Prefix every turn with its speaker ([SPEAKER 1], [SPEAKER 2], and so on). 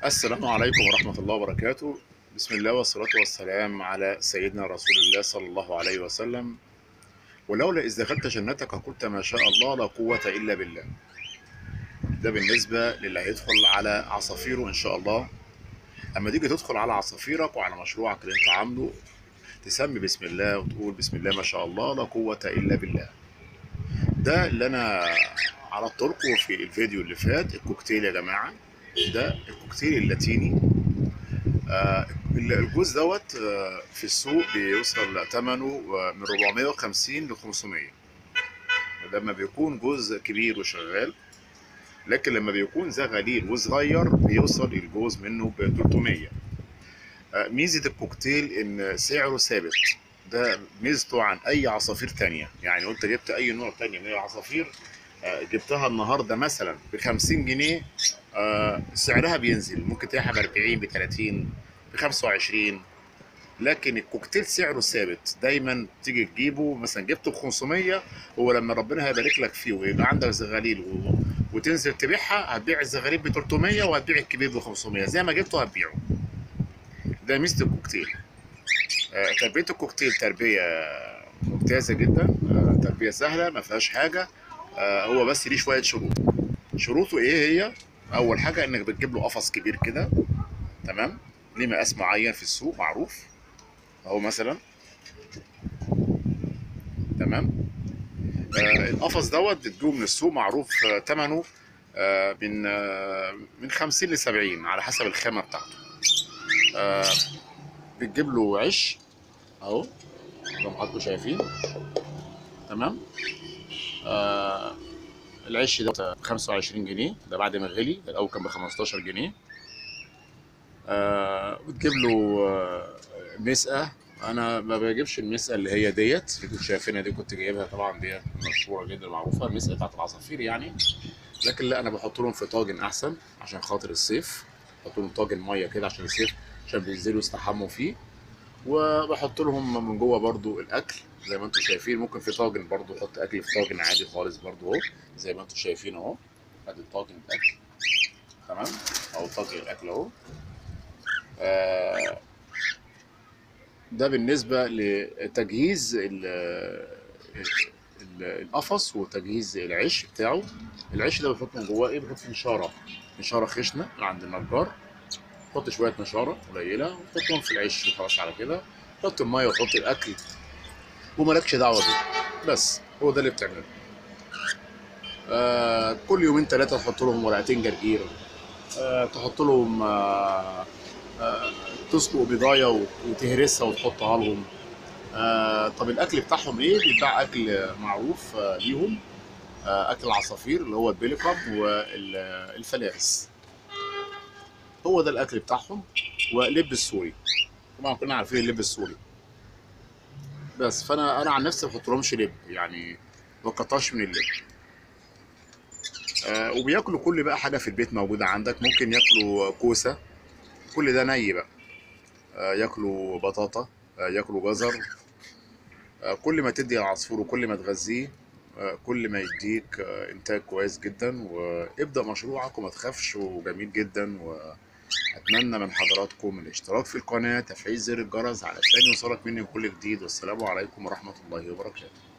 [SPEAKER 1] السلام عليكم ورحمة الله وبركاته. بسم الله والصلاة والسلام على سيدنا رسول الله صلى الله عليه وسلم. ولولا إذ دخلت جنتك قلت ما شاء الله لا قوة إلا بالله. ده بالنسبة للي هيدخل على عصافيره إن شاء الله. أما تيجي تدخل على عصافيرك وعلى مشروعك اللي أنت عامله، تسمي بسم الله وتقول بسم الله ما شاء الله لا قوة إلا بالله. ده اللي أنا عرضت لكم في الفيديو اللي فات، الكوكتيل يا جماعة. ده الكوكتيل اللاتيني. آه، الجوز دوت في السوق بيوصل ثمنه من 450 ل 500 لما بيكون جوز كبير وشغال. لكن لما بيكون زغاليل وصغير بيوصل الجوز منه ب 300. ميزة الكوكتيل ان سعره ثابت. ده ميزته عن اي عصافير تانية. يعني قلت جبت اي نوع تاني من العصافير، جبتها النهارده مثلا ب 50 جنيه، سعرها بينزل، ممكن تلاقيها ب 40 ب 30 ب 25. لكن الكوكتيل سعره ثابت دايما. تيجي تجيبه مثلا جبته ب 500، هو لما ربنا هيبارك لك فيه ويبقى عندك زغاليل وتنزل تبيعها، هتبيع الزغاليل ب 300 وهتبيع الكبير ب 500 زي ما جبته هتبيعه. ده ميزه الكوكتيل. تربيه الكوكتيل تربيه ممتازه جدا، تربيه سهله ما فيهاش حاجه. هو بس ليه شويه شروط. شروطه ايه هي؟ اول حاجه انك بتجيب له قفص كبير كده، تمام، ليه مقاس معين في السوق معروف اهو مثلا، تمام. القفص دوت بتجيبه من السوق معروف، ثمنه من 50 ل 70 على حسب الخامه بتاعته. بتجيب له عش اهو زي ما حضراتكم شايفين، تمام. العش ده ب 25 جنيه، ده بعد ما غلي، ده الاول كان ب 15 جنيه. بتجيب له مسقه. انا ما بجيبش المسقه اللي هي ديت اللي كنت شايفينها دي، كنت جايبها طبعا، ديت مشهوره جدا معروفه، المسقه بتاعت العصافير يعني. لكن لا، انا بحط لهم في طاجن احسن عشان خاطر الصيف. بحط لهم طاجن ميه كده عشان الصيف، عشان بينزلوا يستحموا فيه. وبحط لهم من جوه برضو الاكل زي ما انتم شايفين. ممكن في طاجن برضو احط اكل في طاجن عادي خالص برضو اهو زي ما انتم شايفين اهو. ادي طاجن الاكل، تمام، او طاجن الاكل اهو. آه، ده بالنسبه لتجهيز القفص وتجهيز العيش بتاعه. العيش ده بنحط من جواه ايه؟ بنحط نشاره، نشاره خشنه من عند النجار. حط شويه نشاره قليله وتحطهم في العيش وخلاص على كده. حط الميه وحط الاكل ومالكش دعوه بيه. بس هو ده اللي بتعمله. كل يومين ثلاثه تحط لهم ورقتين جرجير. تحط لهم آه تسلق بيضايه وتهرسها وتحطها لهم. طب الاكل بتاعهم ايه؟ بيتباع اكل معروف ليهم، اكل العصافير اللي هو البيليكاب والفلاحس. هو ده الاكل بتاعهم. ولب السوري، طبعا كلنا عارفين اللب السوري. بس فانا عن نفسي ما بحطلهمش لب يعني، ما بكترش من اللب. وبياكلوا كل بقى حاجه في البيت موجوده عندك. ممكن ياكلوا كوسه، كل ده ني بقى. ياكلوا بطاطا، ياكلوا جزر. كل ما تدي العصفور وكل ما تغذيه، كل ما يديك انتاج كويس جدا. وابدأ مشروعك وما تخافش، وجميل جدا. واتمنى من حضراتكم الاشتراك في القناة، تفعيل زر الجرس علشان يوصلك مني كل جديد. والسلام عليكم ورحمة الله وبركاته.